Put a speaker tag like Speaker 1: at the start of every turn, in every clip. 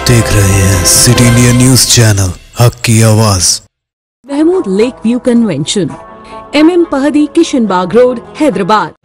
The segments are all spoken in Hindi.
Speaker 1: देख रहे हैं city India news channel, Haq ki Awaaz.
Speaker 2: Mahmood lake view convention, MM Pahadi, Kishan Bagh road, Hyderabad.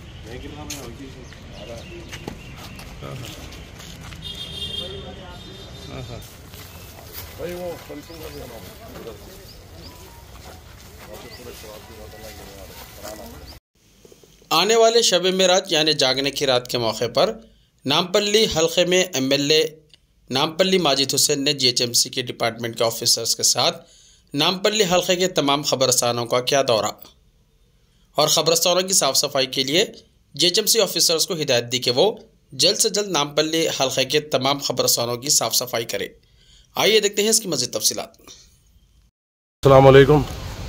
Speaker 3: आने वाले शब मेराज यानी जागने की रात के मौके पर नामपल्ली हल्के में MLA नामपल्ली माजिद हुसैन ने GHMC के डिपार्टमेंट के ऑफिसर्स के साथ नामपल्ली हल्के के तमाम खबरस्तानों का किया दौरा और खबरस्तानों की साफ़ सफाई के लिए GHMC ऑफिसर्स को हिदायत दी कि वो जल्द से जल्द नामपल्ली हल्के के तमाम खबरस्तानों की साफ़ सफाई करें। आइए देखते हैं इसकी मज़ीद तफसीलात।
Speaker 4: अस्सलाम वालेकुम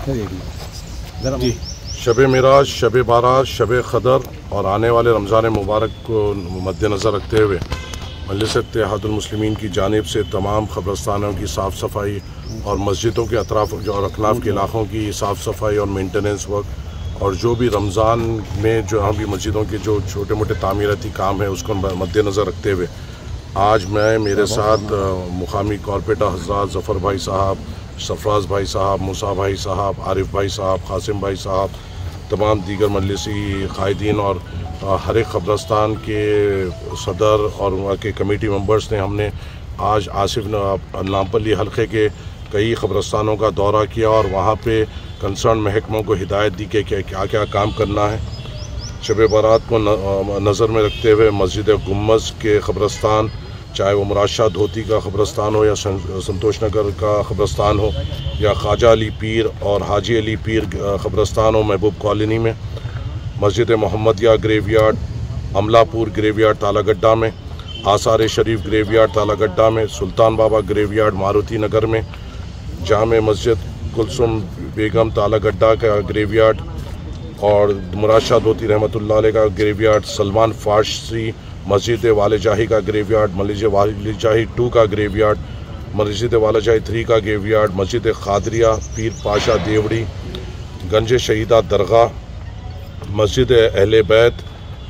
Speaker 4: जी। शब मेराज, शब बारात, शब क़दर और आने वाले रमज़ान मुबारक को मद्देनज़र रखते हुए मजलिस इत्तेहादुल मुस्लिमीन की जानिब से तमाम ख़बरस्तानों की साफ़ सफाई और मस्जिदों के अतराफ़ और अखनाफ़ के इलाक़ों की साफ़ सफाई और मेंटेनेंस वर्क और जो भी रमज़ान में जो अभी मस्जिदों के जो छोटे मोटे तामीराती काम है उसको मद्देनज़र रखते हुए आज मेरे साथ मुकामी कॉरपोरेटर हज़रात ज़फ़र भाई साहब, सरफराज भाई साहब, मूसा भाई साहब, आरिफ भाई साहब, कासिम भाई साहब, तमाम दीगर मजलिसी कायदीन और हर एक ख़बरस्तान के सदर और वहाँ के कमेटी मेंबर्स ने हमने आज आसिफ नामपल्ली हल्के के कई ख़बरस्तानों का दौरा किया और वहाँ पे कंसर्न महकमों को हिदायत दी कि क्या क्या काम करना है। शब बारात को नज़र में रखते हुए मस्जिद गुम्बज़ के ख़बरस्तान, चाहे वो मुराद शाह धोती का ख़बरस्तान हो या संतोष नगर का ख़बरस्तान हो या ख्वाजा अली पीर और हाजी अली पीर ख़बरस्तान हो महबूब कॉलोनी में, मस्जिद मोहम्मदिया ग्रेवयार्ड, अमलापुर ग्रेवयार्ड तालागड्डा में, आसार शरीफ ग्रेवयार्ड तालागड्डा में, सुल्तान बाबा ग्रेवयार्ड मारुति नगर में, जामे मस्जिद कुलसुम बेगम तालागड्डा का ग्रेवयार्ड और मुराद शाह धोती रहमतुल्लाह अलैह का ग्रेवयार्ड, सलमान फारसी मस्जिद वाले जाही का ग्रेवयार्ड, मस्जिद वाले जाही 2 का ग्रेवयार्ड, मस्जिद वाला जाही 3 का ग्रेवयार्ड, मस्जिद खादरिया, पीर पाशा देवड़ी, गंज शहीदा दरगाह, मस्जिद अहले बैत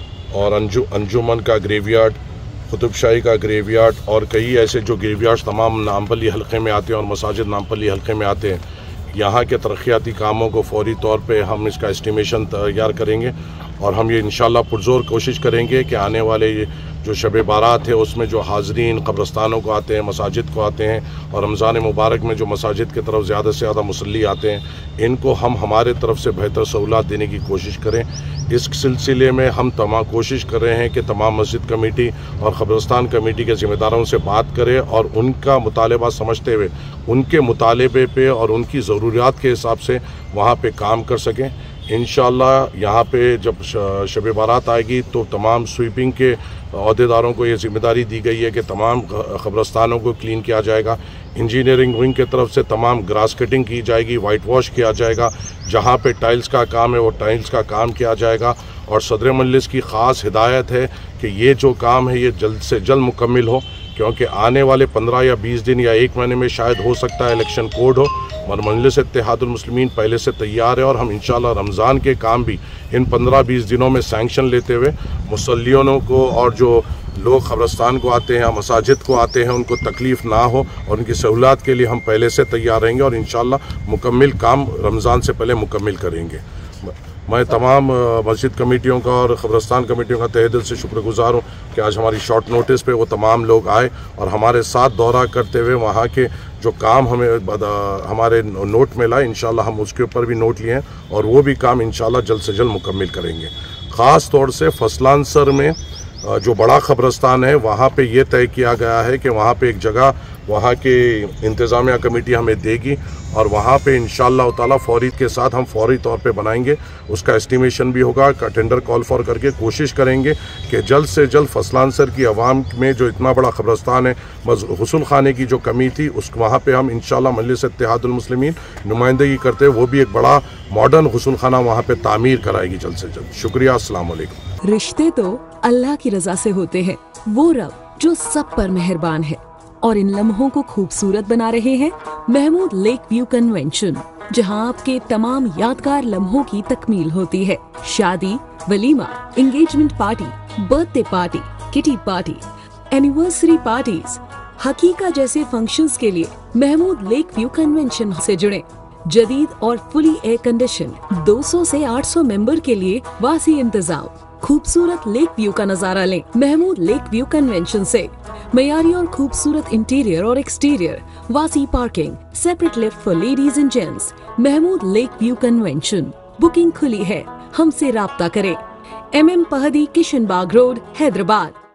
Speaker 4: और अंजुमन का ग्रेवयार्ड, कुतुबशाही का ग्रेवयार्ड और कई ऐसे जो ग्रेवयार्ड तमाम नामपल्ली हल्के में आते हैं और मसाजिद नामपल्ली हल्के में आते हैं। यहाँ के तरक्याती कामों को फौरी तौर पे हम इसका एस्टिमेशन तैयार करेंगे और हम ये इंशाल्लाह पुरजोर कोशिश करेंगे कि आने वाले जो शब बारात है उसमें जो हाज़रीन क़ब्रस्तानों को आते हैं, मसाजिद को आते हैं और रमज़ान मुबारक में जो मसाजिद की तरफ ज़्यादा से ज़्यादा मुसल्ली आते हैं, इनको हम हमारे तरफ से बेहतर सहूलत देने की कोशिश करें। इस सिलसिले में हम तमाम कोशिश कर रहे हैं कि तमाम मस्जिद कमेटी और क़ब्रस्तान कमेटी के ज़िम्मेदारों से बात करें और उनका मुतालबा समझते हुए उनके मुतालबे पे और उनकी ज़रूरियात के हिसाब से वहाँ पे काम कर सकें। इंशाअल्लाह यहाँ पे जब शब बारात आएगी तो तमाम स्वीपिंग के अहदेदारों को ये ज़िम्मेदारी दी गई है कि तमाम क़ब्रस्तानों को क्लीन किया जाएगा। इंजीनियरिंग विंग की तरफ से तमाम ग्रास कटिंग की जाएगी, वाइट वॉश किया जाएगा, जहाँ पे टाइल्स का काम है वो टाइल्स का काम किया जाएगा और सदर मजलिस की ख़ास हिदायत है कि ये जो काम है ये जल्द से जल्द मुकम्मिल हो, क्योंकि आने वाले 15 या 20 दिन या 1 महीने में शायद हो सकता है इलेक्शन कोड हो और मजलिस इत्तेहादुल मुस्लिमीन पहले से तैयार है और हम इंशाल्लाह रमज़ान के काम भी इन 15-20 दिनों में सैंक्शन लेते हुए मुसल्लियों को और जो लोग क़ब्रस्तान को आते हैं, मसाजिद को आते हैं, उनको तकलीफ़ ना हो और उनकी सहूलत के लिए हम पहले से तैयार रहेंगे और इंशाल्लाह मुकम्मिल काम रमज़ान से पहले मुकम्मिल करेंगे। मैं तमाम मस्जिद कमेटियों का और क़ब्रस्तान कमेटियों का तहे दिल से शुक्रगुज़ार हूँ कि आज हमारी शॉर्ट नोटिस पे वो तमाम लोग आए और हमारे साथ दौरा करते हुए वहाँ के जो काम हमें हमारे नोट में लाए, इंशाल्लाह हम उसके ऊपर भी नोट लिए हैं और वो भी काम इंशाल्लाह जल्द से जल्द मुकम्मिल करेंगे। ख़ास तौर से फसलानसर में जो बड़ा क़ब्रस्तान है वहाँ पे ये तय किया गया है कि वहाँ पे एक जगह वहाँ के इंतज़ामिया कमेटी हमें देगी और वहाँ पे इंशाअल्लाह ताला फौरी के साथ हम फौरी तौर पे बनाएंगे। उसका एस्टिमेशन भी होगा, टेंडर कॉल फॉर करके कोशिश करेंगे कि जल्द से जल्द फसलानसर की आवाम में जो इतना बड़ा क़ब्रस्तान है, गुस्ल खाने की जो कमी थी उस वहाँ पे हम इंशाअल्लाह मजलिस इत्तेहादुल मुस्लिमीन नुमाइंदगी करते हुए वो भी एक बड़ा मॉडर्न गुस्ल खाना वहाँ पे तामीर कराएगी जल्द से जल्द। शुक्रिया। अस्सलाम वालेकुम।
Speaker 2: रिश्ते तो अल्लाह की रजा से होते हैं, वो रब जो सब पर मेहरबान है और इन लम्हों को खूबसूरत बना रहे हैं महमूद लेक व्यू कन्वेंशन, जहां आपके तमाम यादगार लम्हों की तकमील होती है। शादी, वलीमा, engagement party, birthday party, kitty party, anniversary parties, हकीका जैसे फंक्शंस के लिए महमूद लेक व्यू कन्वेंशन से जुड़े। जदीद और फुली एयर कंडीशन 200 से 800 मेंबर के लिए वासी इंतजाम। खूबसूरत लेक व्यू का नजारा लें महमूद लेक व्यू कन्वेंशन से। मयारी और खूबसूरत इंटीरियर और एक्सटीरियर, वासी parking, separate lift for ladies and gents. Mahmood lake view convention. Booking खुली है, हमसे राब्ता करें। MM Pahadi, Kishan Bagh road, Hyderabad.